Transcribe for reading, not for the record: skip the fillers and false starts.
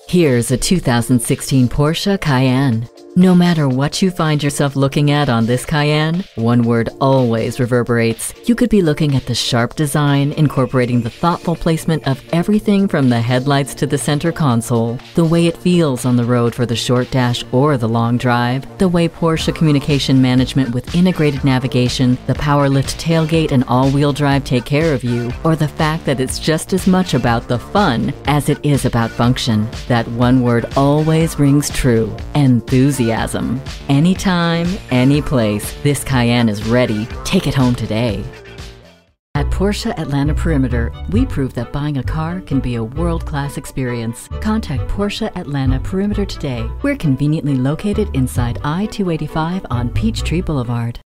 Here's a 2016 Porsche Cayenne. No matter what you find yourself looking at on this Cayenne, one word always reverberates. You could be looking at the sharp design, incorporating the thoughtful placement of everything from the headlights to the center console, the way it feels on the road for the short dash or the long drive, the way Porsche communication management with integrated navigation, the power lift tailgate and all-wheel drive take care of you, or the fact that it's just as much about the fun as it is about function. That one word always rings true: enthusiasm. Anytime, any place, this Cayenne is ready. Take it home today. At Porsche Atlanta Perimeter, we prove that buying a car can be a world-class experience. Contact Porsche Atlanta Perimeter today. We're conveniently located inside I-285 on Peachtree Boulevard.